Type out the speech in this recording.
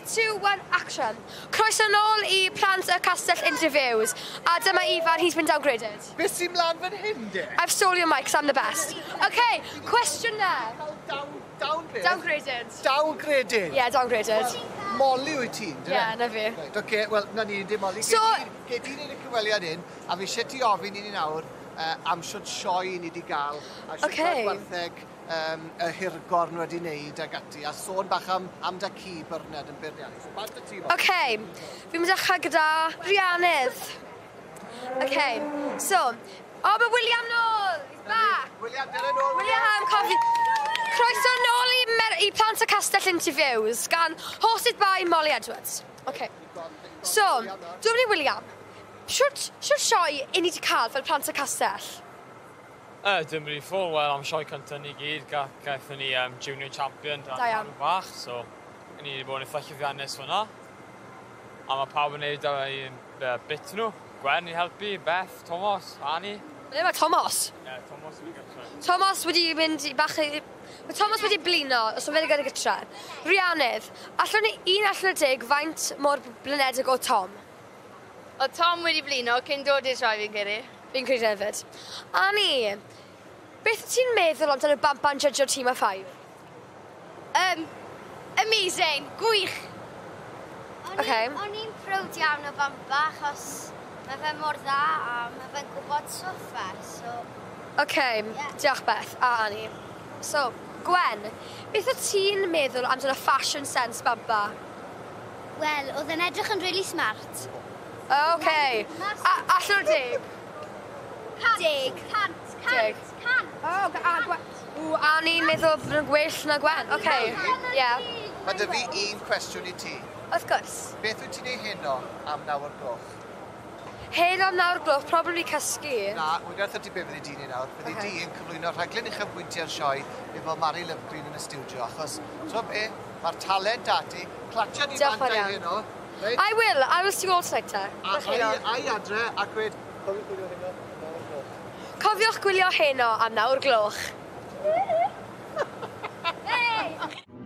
2, 1, action. Croeso nôl I plant y castell interviews. A dyma Ifan, he's been downgraded. Beth sy'n mlaen fan hyn, de? I've stolen your mic, 'cause I'm the best. Okay, question there. Downgraded. Downgraded? Yeah, downgraded. Molly wyt ti'n, dwi? Yeah, na fi. Right, okay, wel, na ni, dim Molly. So... Gei di wneud y cyfweliad hyn, a fi eisiau ti ofyn I ni nawr am siwt sioe ni wedi gael, a siwt gwertheg y hirgorn wedi wneud ag ati, a sôn bach am da ci byrned yn beirniadu. So, bant y ti, Molly? Okay, fi'n mynd dechrau gyda Rhiannydd. Okay, so, oh, mae William nôl! He's back! William, dyna nôl. William, cofi. Croeso nôl I plant y castell interviews gan hosted by Molly Edwards. Okay. So, dwi'n mynd I William. Siwrt sioe I ni wedi cael fel plant y castell? Dim rili ffwl, wel am sioe cyntaf ni gyd, gaethon ni junior champion dan rhan bach, so ni wedi bod yn eitha llwyddiannus fyna. A mae pawb yn neud bit nhw, Gwen I helpu, Beth, Thomas, Annie. Ble mae Thomas? Ie, Thomas wedi gytre. Thomas wedi mynd bach I... Mae Thomas wedi blino, os o'n wedi gyda gytre. Rhiannydd, allwn ni 1 allan o 10 faint mor blynedig o Tom? O Tom wedi blino cyn dod i'r sioe fi'n credu. Fi'n credu hefyd. Annie, beth ti'n meddwl amdano bamban judgeo'r tîm a 5? Amazing, gwych. O'n i'n prowd iawn o bamba achos mae fe mor dda a mae fe'n gwybod swffa, so... Diolch Beth a Annie. So, Gwen, beth o ti'n meddwl amdano fashion sense bamba? Wel, oedd e'n edrych yn really smart. Allan o 10? Deg. Cant. Annie'n meddwl bod yn gwell na Gwen. Mae dy fi 1 cwestiwn I ti. Of course. Beth wyt ti'n ei heno am 9 o'r gloch? Heno am 9 o'r gloch, probably cysgu. Na, wy'n gwybod ti be fyddi di'n ei nawr. Fyddi di yn cyflwyno rhaglen uchelbwyntio'r sioe efo Mari Lyfgreen yn y studio, achos, so be, mae'r talent dati, clatio ni bant ei heno. I will see you all tonight, te. Ai adre, ac wed, Cofiwch gwylio heno am 9 o'r gloch. Hey!